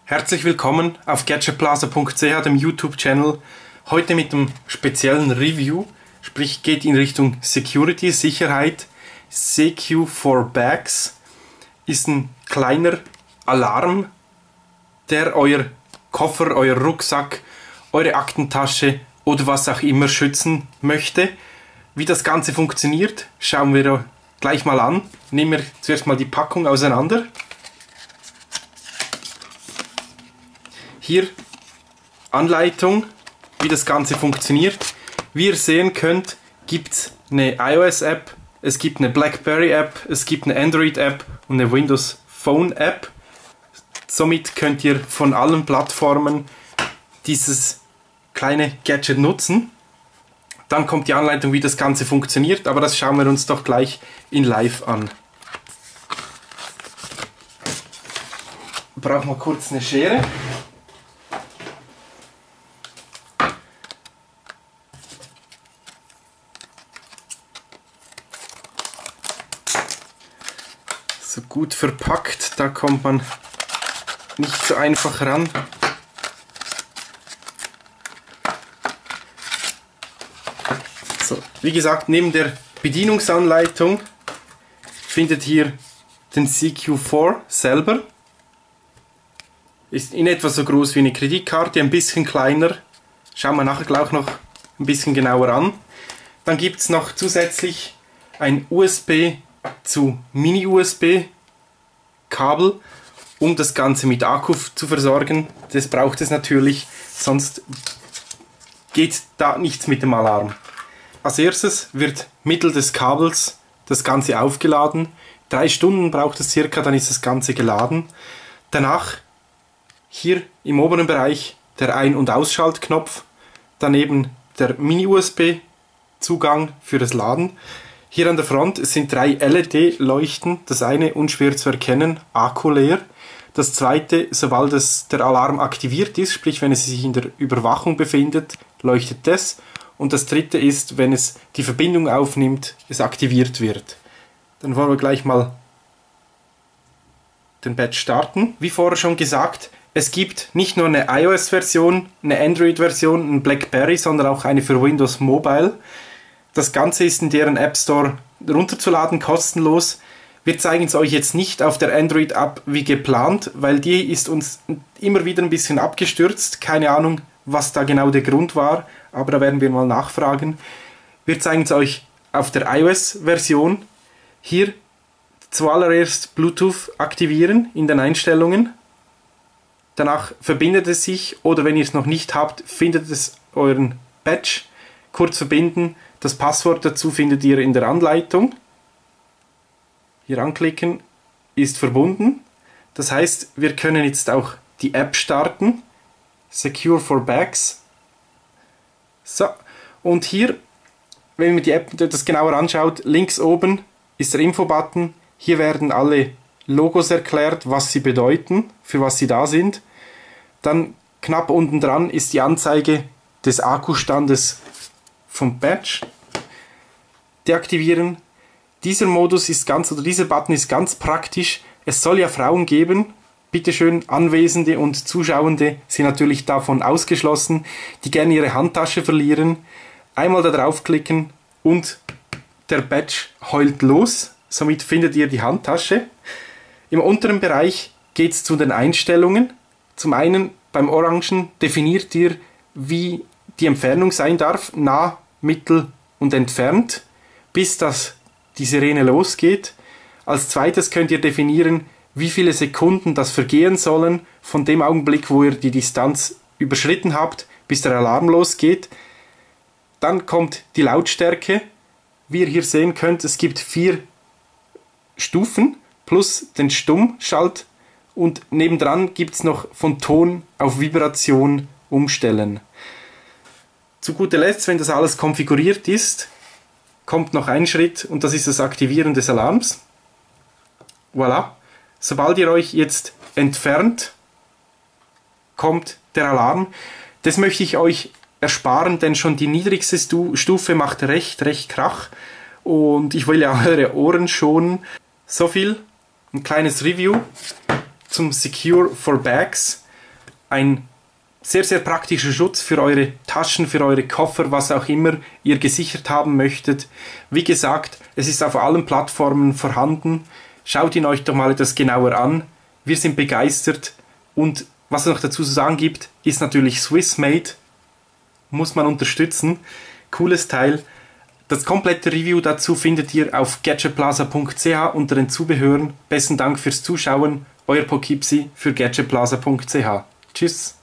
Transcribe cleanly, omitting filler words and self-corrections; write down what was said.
Herzlich willkommen auf gadgetplaza.ch, dem YouTube-Channel. Heute mit einem speziellen Review, sprich geht in Richtung Security, Sicherheit. CQ4Bags ist ein kleiner Alarm, der euer Koffer, euer Rucksack, eure Aktentasche oder was auch immer schützen möchte. Wie das Ganze funktioniert, schauen wir gleich mal an. Nehmen wir zuerst mal die Packung auseinander. Hier Anleitung, wie das Ganze funktioniert. Wie ihr sehen könnt, gibt es eine iOS-App, es gibt eine BlackBerry-App, es gibt eine Android-App und eine Windows Phone-App. Somit könnt ihr von allen Plattformen dieses kleine Gadget nutzen. Dann kommt die Anleitung, wie das Ganze funktioniert, aber das schauen wir uns doch gleich in live an. Brauchen wir kurz eine Schere. So gut verpackt, da kommt man nicht so einfach ran. So, wie gesagt, neben der Bedienungsanleitung findet ihr den CQ4 selber. Ist in etwa so groß wie eine Kreditkarte, ein bisschen kleiner. Schauen wir nachher gleich noch ein bisschen genauer an. Dann gibt es noch zusätzlich ein USB zu Mini-USB Kabel, um das Ganze mit Akku zu versorgen. Das braucht es natürlich, sonst geht da nichts mit dem Alarm. Als erstes wird mittels des Kabels das Ganze aufgeladen. 3 Stunden braucht es circa, dann ist das Ganze geladen. Danach hier im oberen Bereich der Ein- und Ausschaltknopf, daneben der Mini-USB-Zugang für das Laden. Hier an der Front sind 3 LED-Leuchten, das eine unschwer zu erkennen, Akku leer. Das zweite, sobald der Alarm aktiviert ist, sprich wenn es sich in der Überwachung befindet, leuchtet das. Und das dritte ist, wenn es die Verbindung aufnimmt, es aktiviert wird. Dann wollen wir gleich mal den Badge starten. Wie vorher schon gesagt, es gibt nicht nur eine iOS-Version, eine Android-Version, eine BlackBerry, sondern auch eine für Windows Mobile. Das Ganze ist in deren App Store runterzuladen, kostenlos. Wir zeigen es euch jetzt nicht auf der Android-App wie geplant, weil die ist uns immer wieder ein bisschen abgestürzt. Keine Ahnung, was da genau der Grund war, aber da werden wir mal nachfragen. Wir zeigen es euch auf der iOS-Version. Hier zuallererst Bluetooth aktivieren in den Einstellungen. Danach verbindet es sich, oder wenn ihr es noch nicht habt, findet es euren Badge. Kurz verbinden. Das Passwort dazu findet ihr in der Anleitung. Hier anklicken, ist verbunden. Das heißt, wir können jetzt auch die App starten. CQ4Bags. So, und hier, wenn man die App das genauer anschaut, links oben ist der Info-Button. Hier werden alle Logos erklärt, was sie bedeuten, für was sie da sind. Dann knapp unten dran ist die Anzeige des Akkustandes vom Badge. Deaktivieren. Dieser Button ist ganz praktisch. Es soll ja Frauen geben. Bitteschön, Anwesende und Zuschauende sind natürlich davon ausgeschlossen, die gerne ihre Handtasche verlieren. Einmal da draufklicken und der Badge heult los. Somit findet ihr die Handtasche. Im unteren Bereich geht es zu den Einstellungen. Zum einen beim Orangen definiert ihr, wie die Entfernung sein darf, nah, mittel und entfernt, bis die Sirene losgeht. Als zweites könnt ihr definieren, wie viele Sekunden das vergehen sollen, von dem Augenblick, wo ihr die Distanz überschritten habt, bis der Alarm losgeht. Dann kommt die Lautstärke. Wie ihr hier sehen könnt, es gibt 4 Stufen plus den Stummschalt und nebendran gibt es noch von Ton auf Vibration umstellen. Zu guter Letzt, wenn das alles konfiguriert ist, kommt noch ein Schritt und das ist das Aktivieren des Alarms. Voilà. Sobald ihr euch jetzt entfernt, kommt der Alarm. Das möchte ich euch ersparen, denn schon die niedrigste Stufe macht recht Krach und ich will ja eure Ohren schonen. So viel, ein kleines Review zum CQ4Bags. ein sehr, sehr praktischer Schutz für eure Taschen, für eure Koffer, was auch immer ihr gesichert haben möchtet. Wie gesagt, es ist auf allen Plattformen vorhanden. Schaut ihn euch doch mal etwas genauer an. Wir sind begeistert. Und was es noch dazu zu sagen gibt, ist natürlich Swiss Made. Muss man unterstützen. Cooles Teil. Das komplette Review dazu findet ihr auf gadgetplaza.ch unter den Zubehören. Besten Dank fürs Zuschauen. Euer Poughkeepsie für gadgetplaza.ch. Tschüss.